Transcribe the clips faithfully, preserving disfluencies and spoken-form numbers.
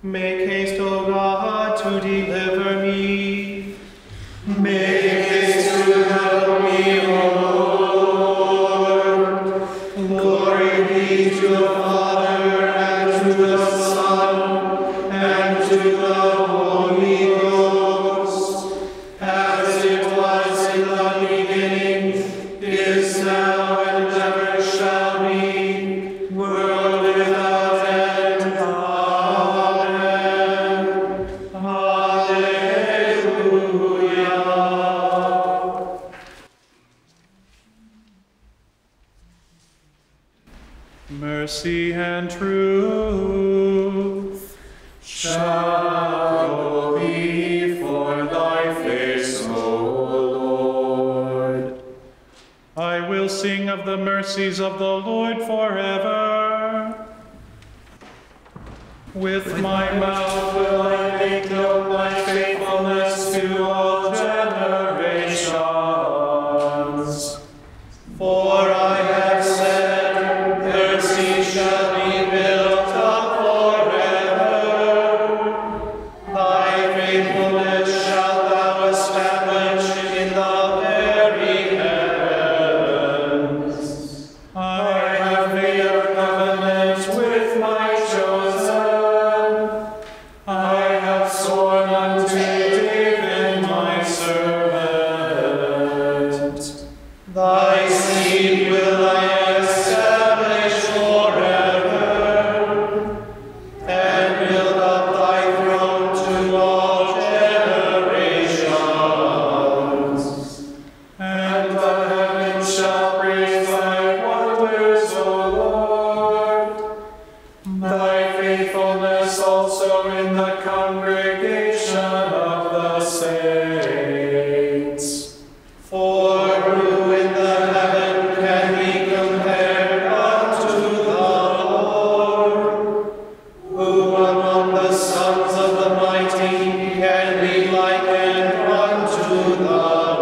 Make haste, O God, to deliver me. Make haste to help me, O Lord. Glory be to the Father, and to the Son, and to the Holy Ghost, as it was in the beginning, is now, and ever shall be, world without end. Amen. Hallelujah. Mercy and truth shall go before thy face, O Lord. I will sing of the mercies of the Lord forever. With my mouth will I make known thy faithfulness to all generations. For I have said, mercy shall be built up forever. Thy faithfulness shalt thou establish in the very heavens. I have made a covenant with my chosen. I have sworn unto David my servant. Thy seed will I establish forever, and build up thy throne to all generations. And the heavens shall praise thy wonders, O Lord, thy faithfulness also in the congregation of the saints. For who in the heaven can be compared unto the Lord? Who among the sons of the mighty can be likened unto the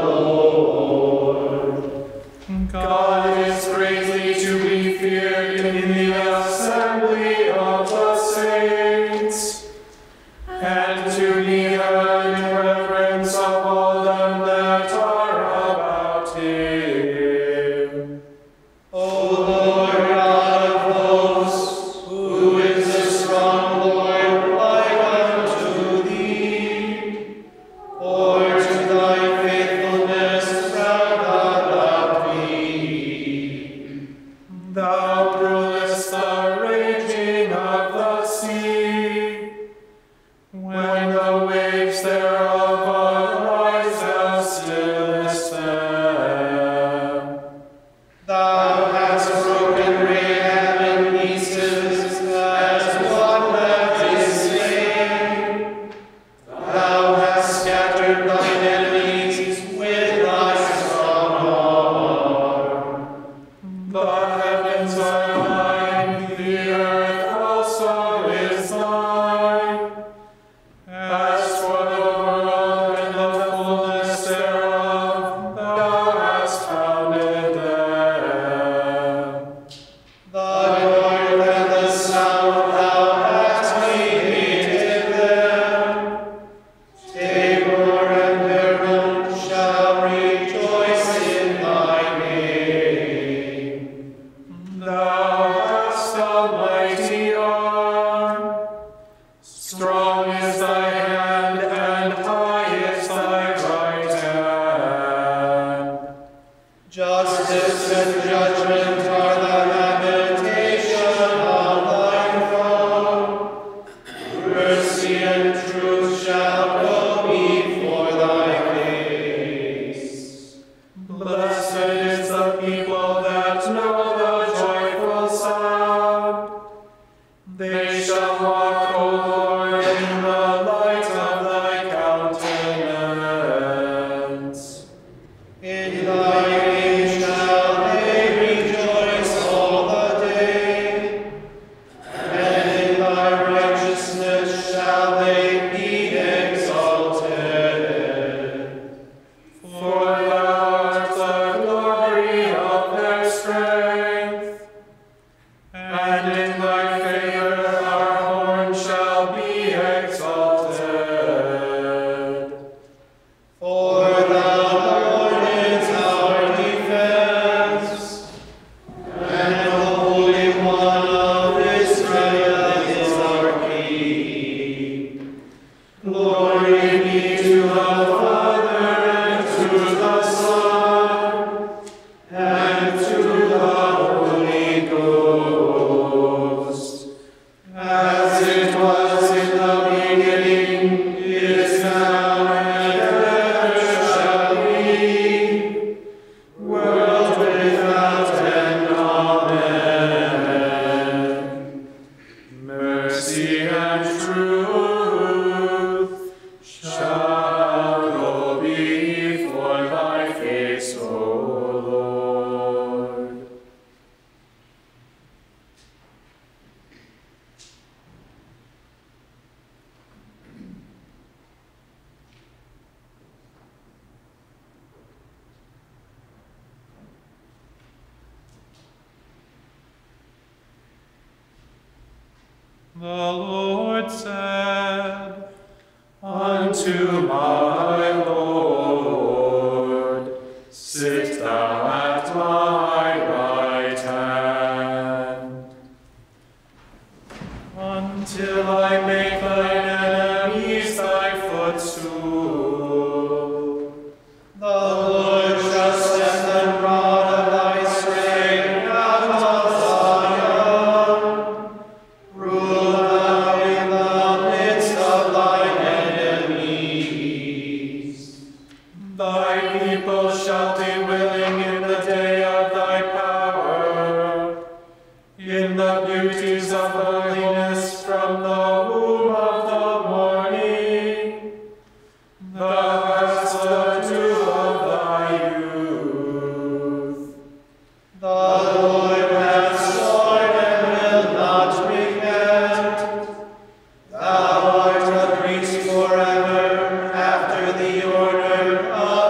Lord? God is greatly to be feared in the assembly of the saints, and to be heard in reverence of all them that are about him. O Lord God of hosts, who is the strong Lord like unto thee? For to thy faithfulness round about thee. Thou rulest the raging of the sea. When the waves thereof arise, thou stillest them. Thou hast broken Rahab in pieces as one that is slain. Thou hast scattered thine enemies with thy strong arm. The heavens are thine, the earth also is thine. As for the world and the fullness thereof, thou hast founded them. The north and the south thou hast created them. Tabor and Hermon shall rejoice in thy name. Thou hast a mighty arm. Strong is thy hand, and high is thy right hand. Justice and judgment are the habitation of thy throne. Mercy and truth shall go before thy face. Blessed is the people that know the joyful sound. They shall walk, O Lord, in the The Lord said unto my Lord, sit thou at my right hand, until I make thine enemies thy footstool. The Lord shall set the rod of thy strength out of Zion. Rule thou in the midst of thine enemies. Thy people shall be willing in the day of thy power, in the beauties of holiness from the womb of the morning. Thou hast the dew of thy youth. The Lord hath sworn and will not repent. Thou art a priest forever, after the order of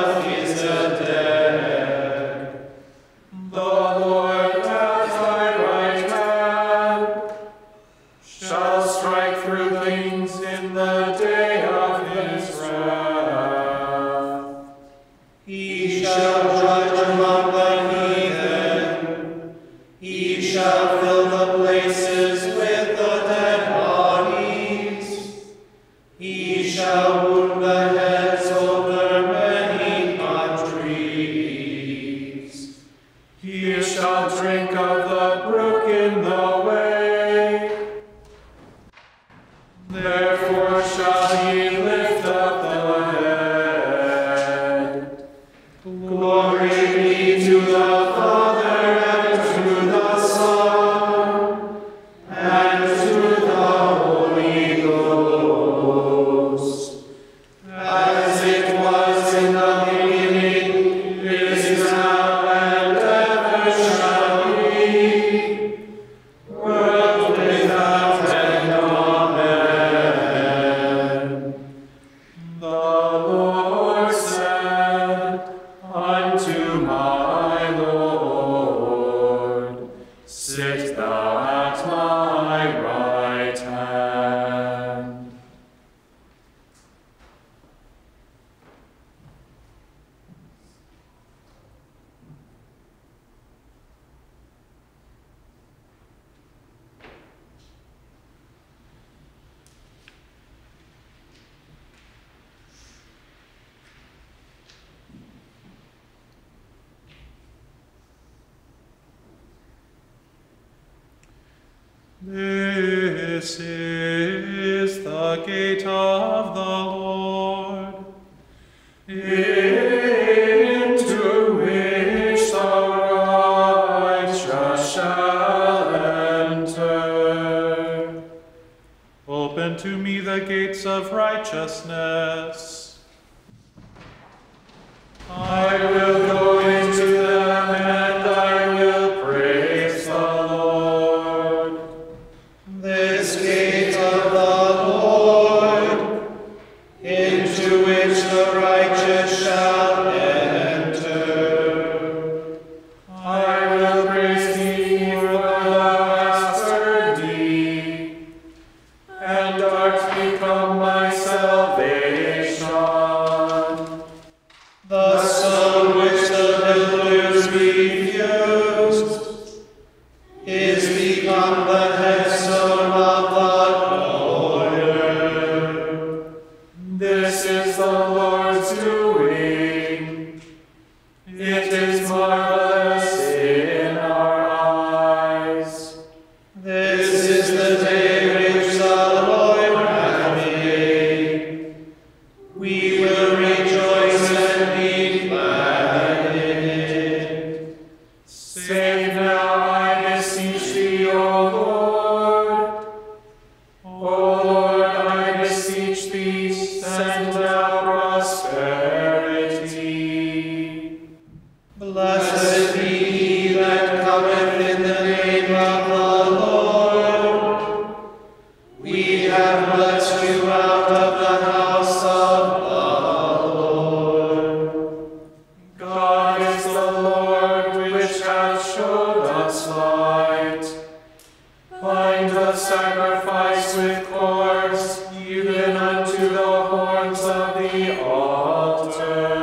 Melchizedek. The Lord at thy right hand shall strike through things in the day of his wrath. He shall judge among the heathen. He shall fill the places with the dead bodies. He shall wound the heads over many countries. He shall drink of the brook in the way. Therefore shall he lift up the head. Glory be to the Father, and to the Son, and to the Holy Ghost, as it was in the beginning, is now, and ever shall be, world without end. Amen. The Lord said unto my Lord, sit thou at my right hand. This is the gate of the Lord, Into which the righteous shall enter. open to me the gates of righteousness. I will go into them, and I will praise the Lord. This gate of the Lord, into which the righteous shall enter. I will praise thee, for thou hast heard thee, and and art become my salvation. The stone which the builders refused is become the headstone of the corner. This is the Lord's doing. It is marvelous in our eyes. This is the day which the Lord hath made. We will rejoice and be glad in it. Save now, I beseech thee, O Lord. O Lord, I beseech thee, send thou prosperity. Blessed be he that cometh in the name of the Lord. We have blessed you out of the house of the Lord. God is the Lord, which hath showed us light. Bind the sacrifice with cords, even unto the horns of the altar.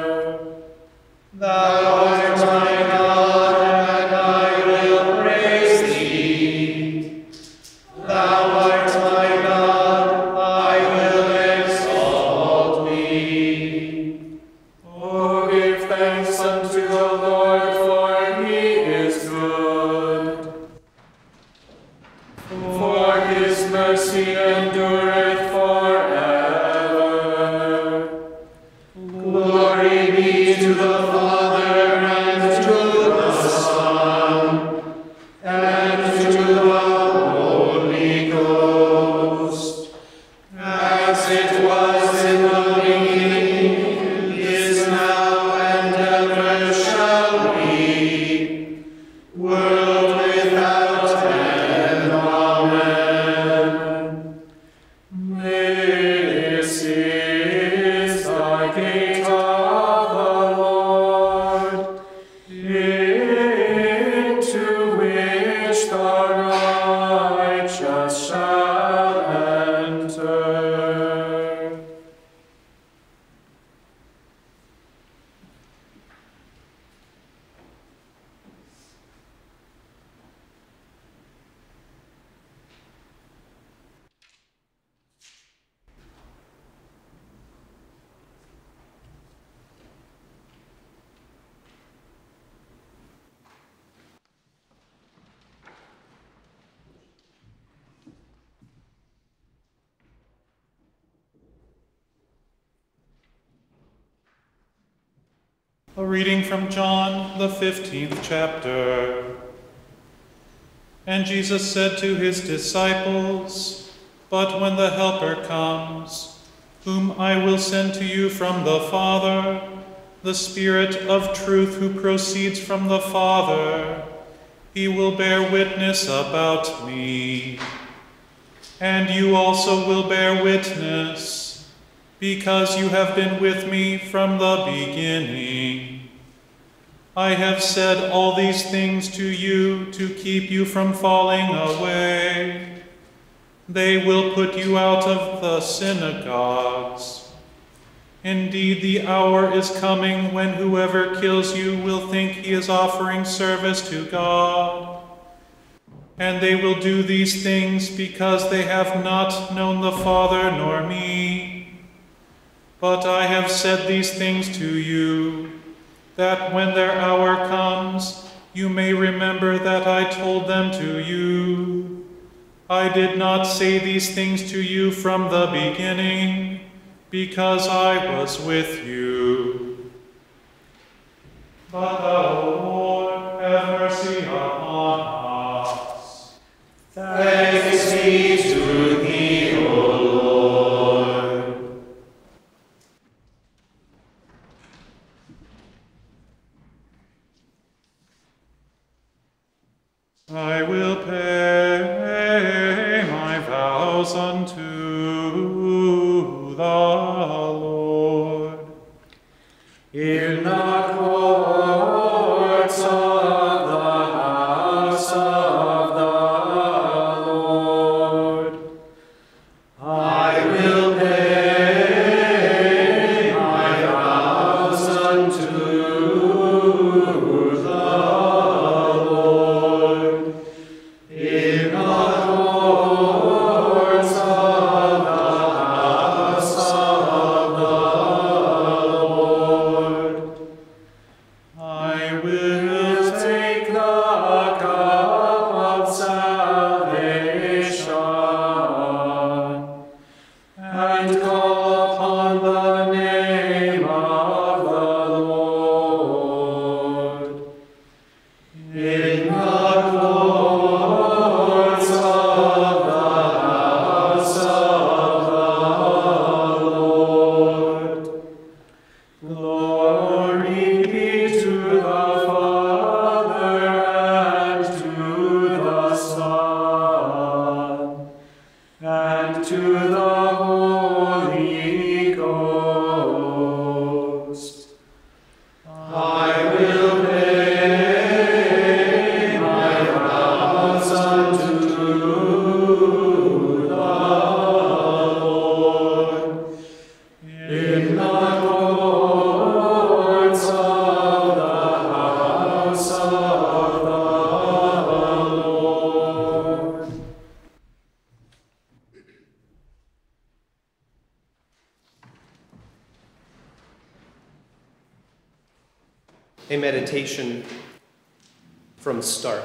Thou art my God, and I will praise thee. Thou art my God, I will exalt thee. Oh, give thanks unto the Lord, for he is good. For his mercy endureth forever. Glory be to the Father, and to the Son, and to the Holy Ghost, as it was in the beginning, is now, and ever shall be, world without end. Amen. This is the gate of the Lord, into which the righteous shall enter. A reading from John, the fifteenth chapter. And Jesus said to his disciples, "But when the Helper comes, whom I will send to you from the Father, the Spirit of truth who proceeds from the Father, he will bear witness about me. And you also will bear witness, because you have been with me from the beginning. I have said all these things to you to keep you from falling away. They will put you out of the synagogues. Indeed, the hour is coming when whoever kills you will think he is offering service to God. And they will do these things because they have not known the Father nor me. But I have said these things to you, that when their hour comes, you may remember that I told them to you. I did not say these things to you from the beginning, because I was with you. But the Lord have mercy upon us. Thanks be to thee, O Lord. I will pay my vows unto the Lord. In the courts of the house of the Lord, I will pay my vows unto the Lord in the courts of the house of the Lord. I will Take the cup of salvation and call upon the name of the Lord. In the courts of the house of the Lord. Glory be to the Father and to the Son and to the Holy Ghost. I will pay my vows unto the Lord in the courts of the house of the Lord. A meditation from Stark.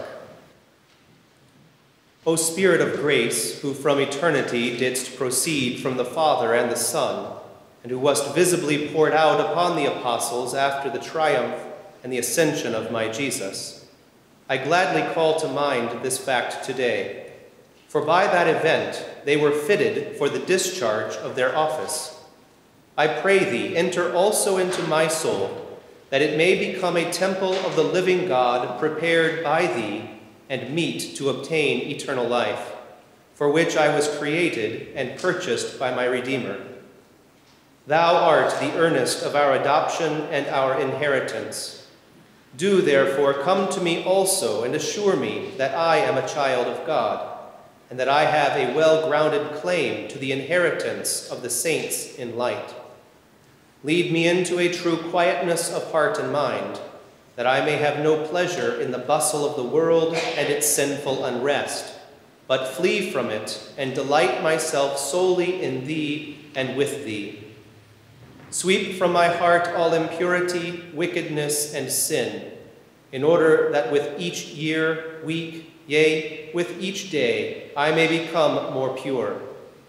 O Spirit of grace, who from eternity didst proceed from the Father and the Son, and who wast visibly poured out upon the apostles after the triumph and the ascension of my Jesus, I gladly call to mind this fact today, for by that event they were fitted for the discharge of their office. I pray thee, enter also into my soul, that it may become a temple of the living God prepared by thee and meet to obtain eternal life, for which I was created and purchased by my Redeemer. Thou art the earnest of our adoption and our inheritance. Do therefore come to me also and assure me that I am a child of God, and that I have a well-grounded claim to the inheritance of the saints in light. Lead me into a true quietness of heart and mind, that I may have no pleasure in the bustle of the world and its sinful unrest, but flee from it and delight myself solely in thee and with thee. Sweep from my heart all impurity, wickedness, and sin, in order that with each year, week, yea, with each day, I may become more pure.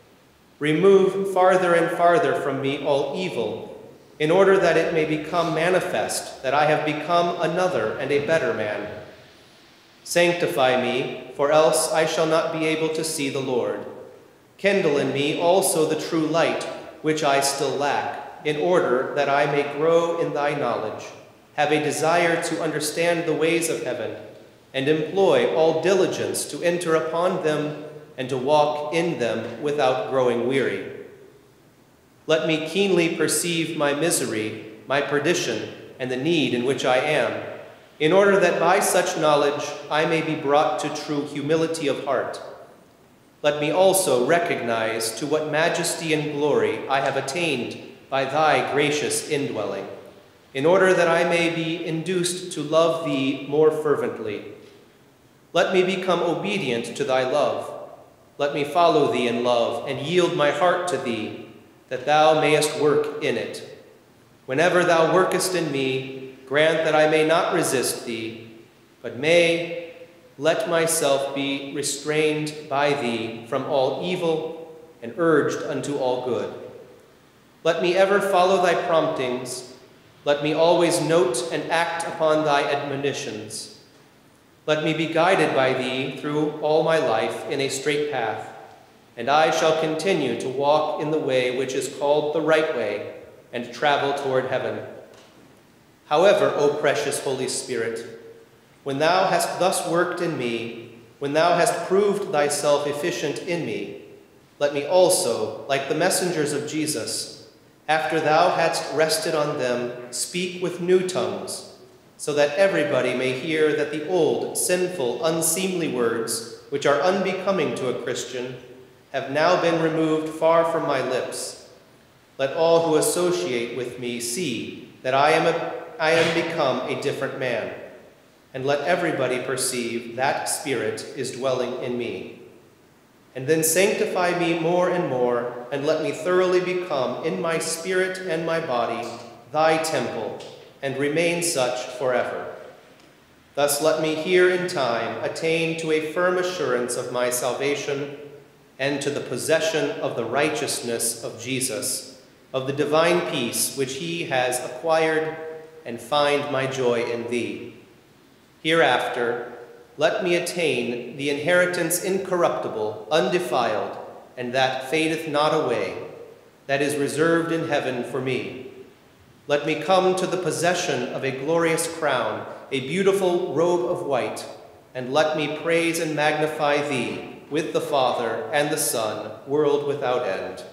Remove farther and farther from me all evil, in order that it may become manifest that I have become another and a better man. Sanctify me, for else I shall not be able to see the Lord. Kindle in me also the true light, which I still lack, in order that I may grow in thy knowledge, have a desire to understand the ways of heaven, and employ all diligence to enter upon them and to walk in them without growing weary. Let me keenly perceive my misery, my perdition, and the need in which I am, in order that by such knowledge I may be brought to true humility of heart. Let me also recognize to what majesty and glory I have attained by thy gracious indwelling, in order that I may be induced to love thee more fervently. Let me become obedient to thy love. Let me follow thee in love and yield my heart to thee, that thou mayest work in it. Whenever thou workest in me, grant that I may not resist thee, but may let myself be restrained by thee from all evil and urged unto all good. Let me ever follow thy promptings. Let me always note and act upon thy admonitions. Let me be guided by thee through all my life in a straight path, and I shall continue to walk in the way which is called the right way, and travel toward heaven. However, O precious Holy Spirit, when thou hast thus worked in me, when thou hast proved thyself efficient in me, let me also, like the messengers of Jesus, after thou hadst rested on them, speak with new tongues, so that everybody may hear that the old, sinful, unseemly words, which are unbecoming to a Christian, have now been removed far from my lips. Let all who associate with me see that I am, a, I am become a different man, and let everybody perceive that Spirit is dwelling in me. And then sanctify me more and more, and let me thoroughly become in my spirit and my body thy temple, and remain such forever. Thus let me here in time attain to a firm assurance of my salvation, and to the possession of the righteousness of Jesus, of the divine peace which he has acquired, and find my joy in thee. Hereafter, let me attain the inheritance incorruptible, undefiled, and that fadeth not away, that is reserved in heaven for me. Let me come to the possession of a glorious crown, a beautiful robe of white, and let me praise and magnify thee with the Father and the Son, world without end.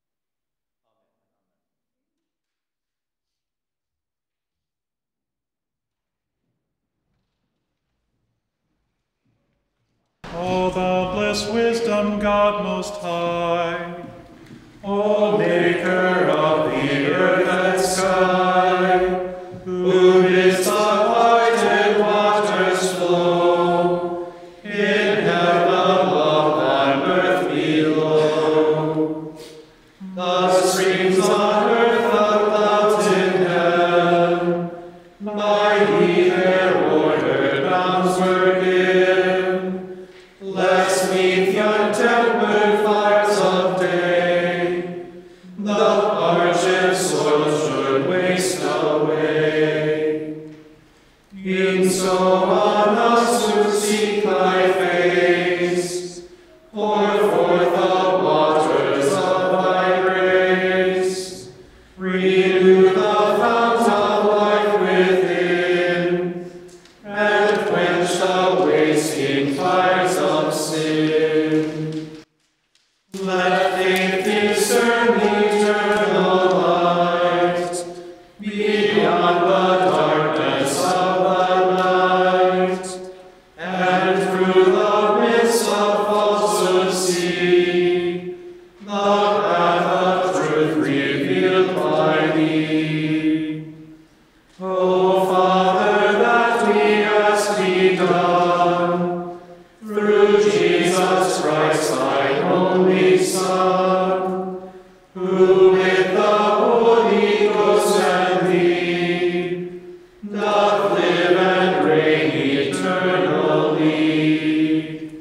O thou blessed wisdom, God most high, O maker of the earth and sky, who didst abide in waters flow, in heaven above and earth below. The streams on earth, the clouds in heaven, by thee their ordered bounds were given. Lest neath yon tempered fires of day, the parched soil should waste away. E'en so on us who seek thy face, pour forth the waters of thy grace. Renew the fount of life within, and quench the wasting fires of sin. Let faith discern the eternal light, beyond the darkness of the night, and through the midst of falsehood see the path of truth revealed by thee. O Father, that we ask be done, through Jesus Christ, thy only Son, who with the Holy Ghost and thee doth live and reign eternally.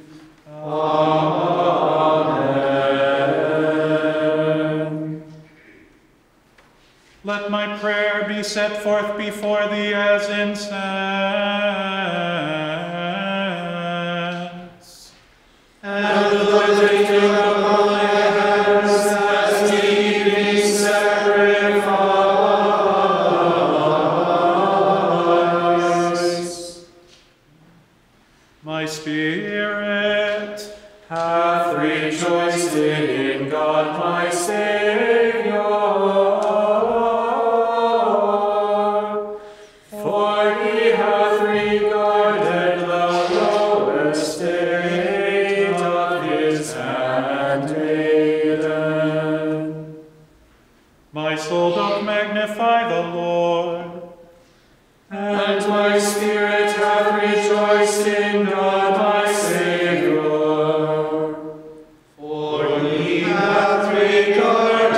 Amen. let my prayer be set forth before thee as incense. And the lifting up of my hands as the evening sacrifice. My spirit Hath rejoiced in God my Saviour, for he hath regarded the low estate of his handmaiden. My soul doth magnify the Lord, And my spirit hath rejoiced in God my Saviour, for he hath regarded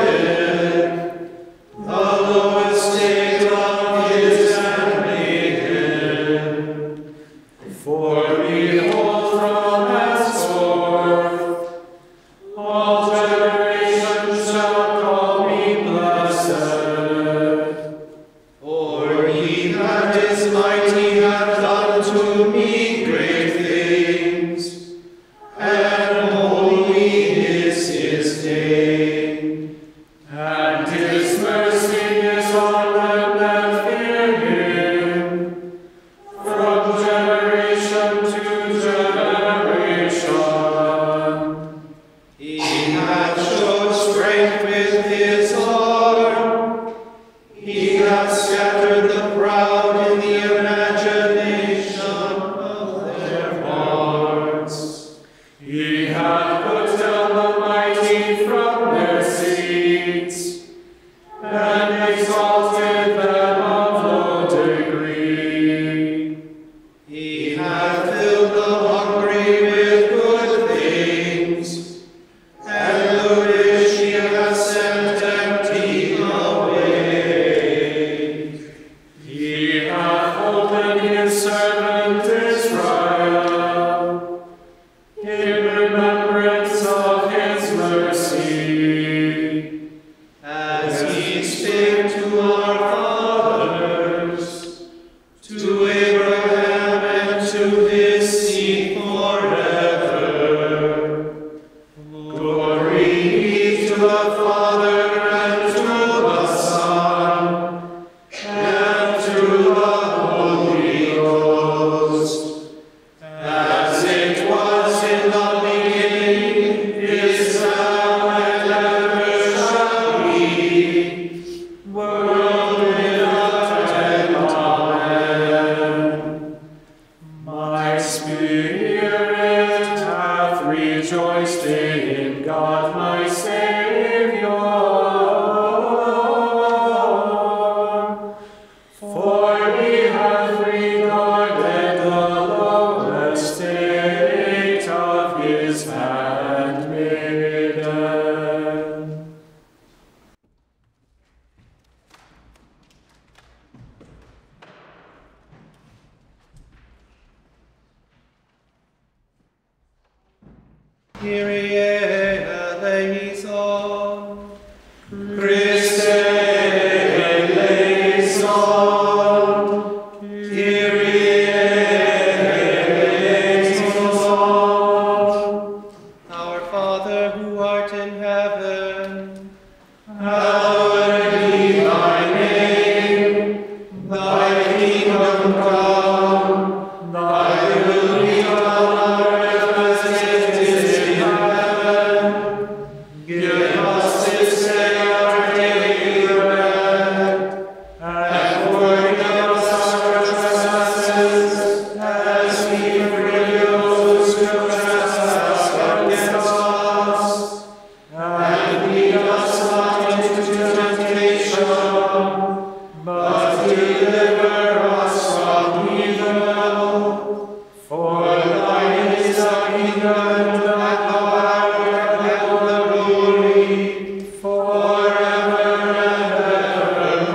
the Father, and to the Son, and to the Holy Ghost, as it was in the beginning, is now, and ever shall be, world without end. Amen. My spirit hath rejoiced in God my Saviour, for he hath regarded the low estate of his handmaiden. Kyrie eleison. Christe eleison. Kyrie eleison. Our Father who art in heaven, Hallowed be thy name. Thy kingdom come. Thy will be done on earth as it is in heaven. Give us this day our daily bread, and forgive us our trespasses, as we forgive those who trespass against us. And lead us not into temptation, but deliver us from evil. For thine is the kingdom, and the power, and the glory, forever and ever.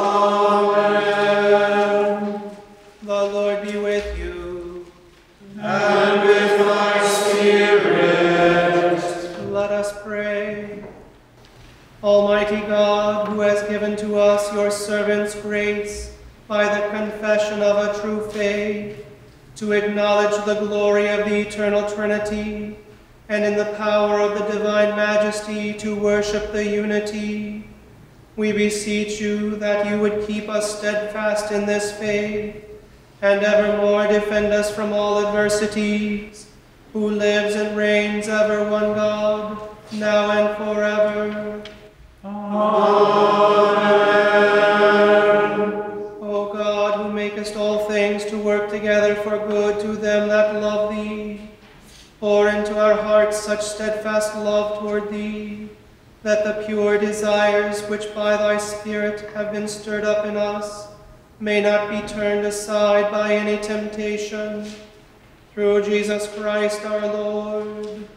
Amen. the Lord be with you. And with thy spirit. Let us pray. Almighty God, who has given to us, your servants, grace by the confession of a true faith, to acknowledge the glory of the eternal Trinity, and in the power of the divine majesty to worship the unity, we beseech you that you would keep us steadfast in this faith, and evermore defend us from all adversities, who lives and reigns ever one God, now and forever. Amen. O God, who makest all things to work together for good to them that love thee, pour into our hearts such steadfast love toward thee, that the pure desires which by thy Spirit have been stirred up in us may not be turned aside by any temptation. Through Jesus Christ our Lord.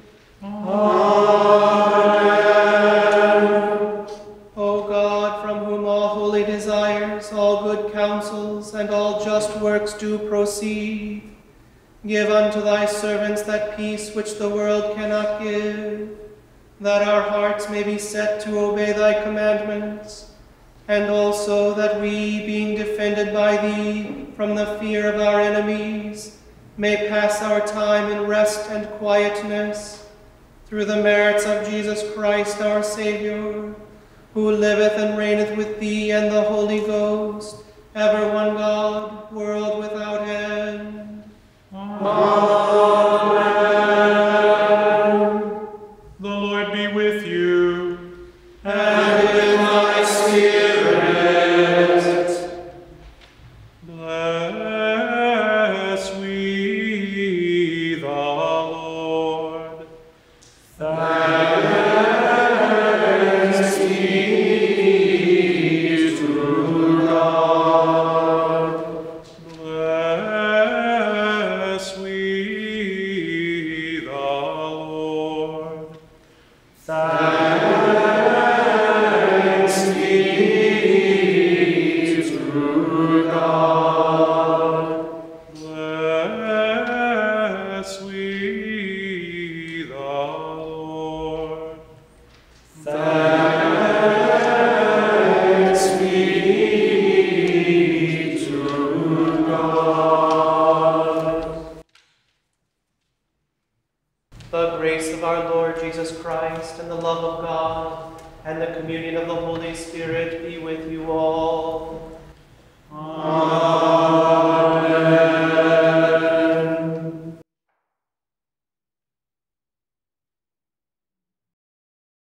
Amen. O God, from whom all holy desires, all good counsels, and all just works do proceed, give unto thy servants that peace which the world cannot give, that our hearts may be set to obey thy commandments, and also that we, being defended by thee from the fear of our enemies, may pass our time in rest and quietness, through the merits of Jesus Christ our Saviour, who liveth and reigneth with thee and the Holy Ghost, ever one God, world without end. Amen. The Lord be with you. And with thy spirit. Bless we the Lord. Thanks be to God. Bless we the Lord. Thanks be to God. Bless we the Lord. Thanks be to God. The grace of our Lord Jesus Christ, and the love love of God, and the communion of the Holy Spirit be with you all. Amen.